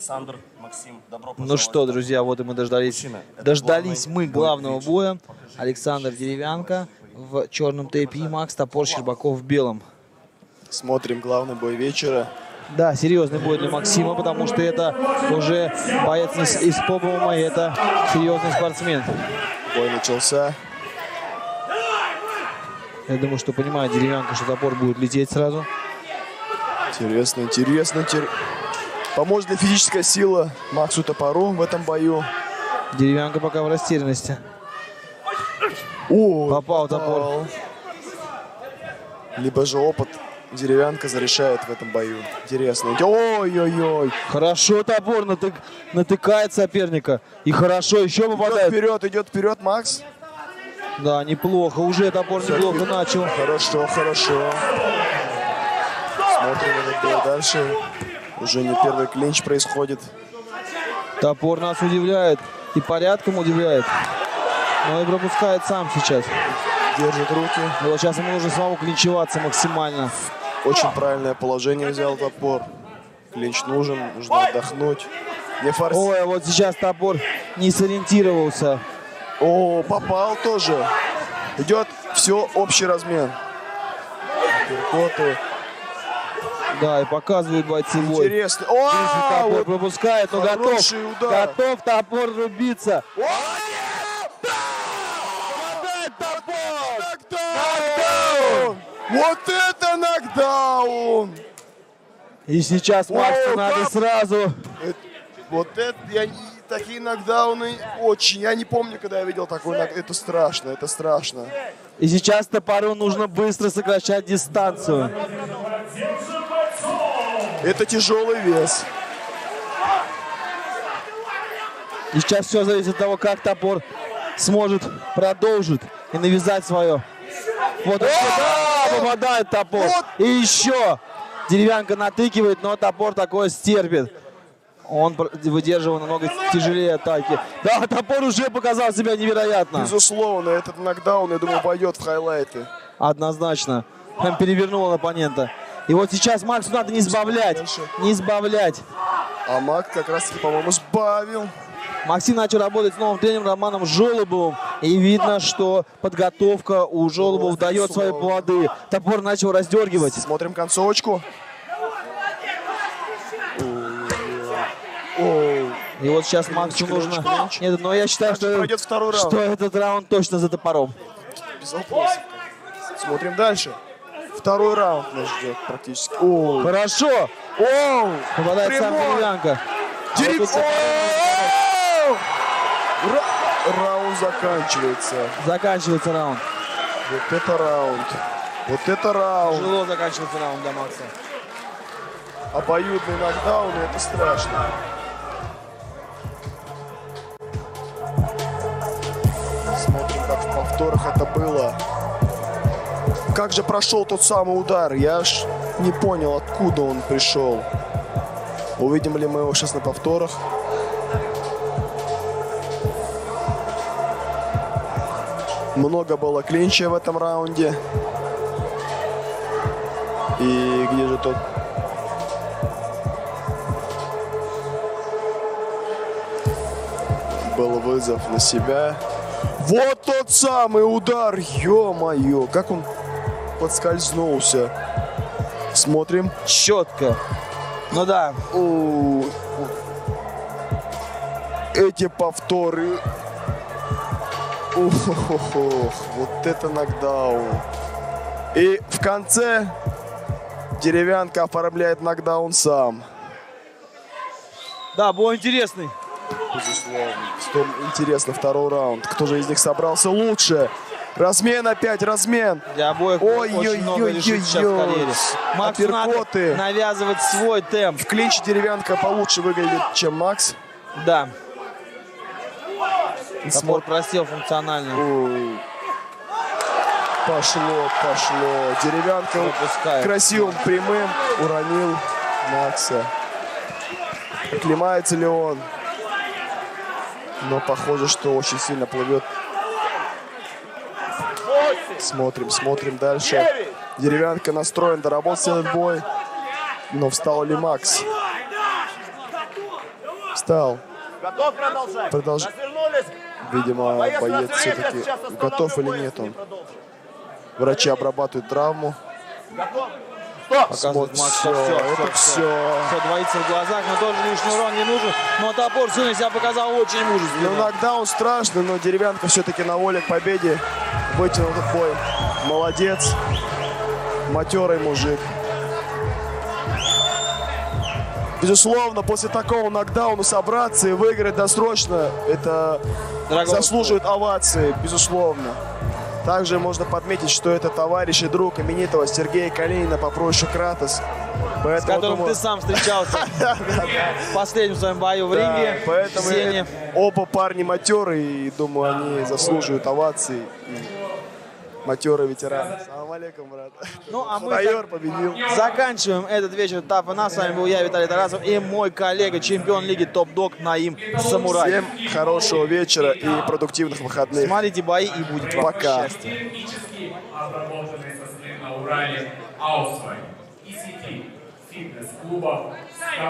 Александр, Максим, добро Ну что, друзья, вот и мы дождались мы главного боя. Александр Деревянко в черном тейпе и Макс Топор Щербаков в белом. Смотрим главный бой вечера. Да, серьезный бой для Максима, потому что это уже боец из ПОБУМа, и это серьезный спортсмен. Бой начался. Я думаю, что понимает Деревянко, что топор будет лететь сразу. Интересно. Поможет ли физическая сила Максу Топору в этом бою? Деревянко пока в растерянности. Попал топор. Либо же опыт Деревянко зарешает в этом бою. Интересно. Ой-ой-ой. Хорошо топор натыкает соперника. И хорошо еще попадает. Идет вперед Макс. Да, неплохо. Уже топор неплохо начал. Хорошо. Смотрим этот бой дальше. Уже не первый клинч происходит. Топор нас удивляет. И порядком удивляет. Но и пропускает сам сейчас. Держит руки. Вот сейчас ему нужно самому клинчеваться максимально. Очень правильное положение взял топор. Клинч нужно отдохнуть. Не форс... Ой, а вот сейчас топор не сориентировался. О, попал тоже. Идет все общий размен. Перкоты. Да, и показывают бойцы бой. Интересно. Топор Вот пропускает, но хороший удар. готов топор рубиться. Нокдаун! Вот это нокдаун! И сейчас Максу надо сразу. Вот это, такие нокдауны очень. Я не помню, когда я видел такой нокдаун. Это страшно. И сейчас топору нужно быстро сокращать дистанцию. Это тяжелый вес. И сейчас все зависит от того, как топор сможет продолжить и навязать свое. Вот попадает топор. И еще Деревянко натыкивает, но топор такое стерпит. Он выдерживал намного тяжелее атаки. Да, топор уже показал себя невероятно. Безусловно, этот нокдаун, я думаю, пойдет в хайлайты. Однозначно. Прям перевернул оппонента. И вот сейчас Максу надо не сбавлять. А Макс как раз таки, по-моему, сбавил. Максим начал работать с новым тренером Романом Жолобовым. И видно, что подготовка у Жолобова дает свои плоды. Топор начал раздергивать. Смотрим концовочку. И вот сейчас Максу нужно... Нет, но я считаю, что этот раунд точно за топором. Без вопросов. Смотрим дальше. Второй раунд нас ждет практически. Хорошо. Попадает сам Деревянко. Раунд заканчивается. Заканчивается раунд. Вот это раунд. Тяжело заканчивается раунд для Макса. Обоюдные нокдауны, это страшно. Смотрим, как в повторах это было. Как же прошел тот самый удар? Я аж не понял, откуда он пришел. Увидим ли мы его сейчас на повторах? Много было клинча в этом раунде. И где же тот... Был вызов на себя. Вот тот самый удар! Ё-моё! Как он подскользнулся. Смотрим. Четко. Ну да. Эти повторы. Вот это нокдаун. И в конце Деревянко оформляет нокдаун сам. Да, бой интересный. Безусловно. Что интересно, второй раунд. Кто же из них собрался лучше? Размен опять, размен. Для обоих очень много решит сейчас в карьере. Максу надо навязывать свой темп. В клинче Деревянко получше выглядит, чем Макс. Да. Топор просел функционально. Пошло. Деревянко красивым прямым уронил Макса. Оклемается ли он? Но похоже, что очень сильно плывет. Смотрим дальше. Деревянко настроен доработать этот бой. Но встал ли Макс? Встал. Готов продолжать? Развернулись. Видимо, боец развернись, все-таки сейчас готов или остановлю нет пояс, он. продолжим. Врачи обрабатывают травму. Готов? Стоп! Показывает Макс, Все, что это все. Все двоится в глазах, но тоже лишний урон не нужен. Но топор сына себя показал очень мужественно. Ну, нокдаун страшный, но Деревянко все-таки на воле к победе вытянул этот бой. Молодец. Матерый мужик. Безусловно, после такого нокдауна собраться и выиграть досрочно, это заслуживает овации, безусловно. Также можно подметить, что это товарищ и друг именитого Сергея Калинина по прозвищу Кратос. С которым ты сам встречался в последнем своем бою в ринге. Поэтому оба парни матерые, и думаю, они заслуживают овации. Матерые ветераны. Салам алейкум, брат. Ну, а мы Майор победил. заканчиваем этот вечер Tough Enough. С вами был я, Виталий Тарасов, и мой коллега, чемпион лиги Топ Дог Наим Самурай. Всем хорошего вечера и продуктивных выходных. Смотрите бои, и будет вам Пока. счастье. Обработанный со слив на Урале Аусвай и сети фитнес-клубов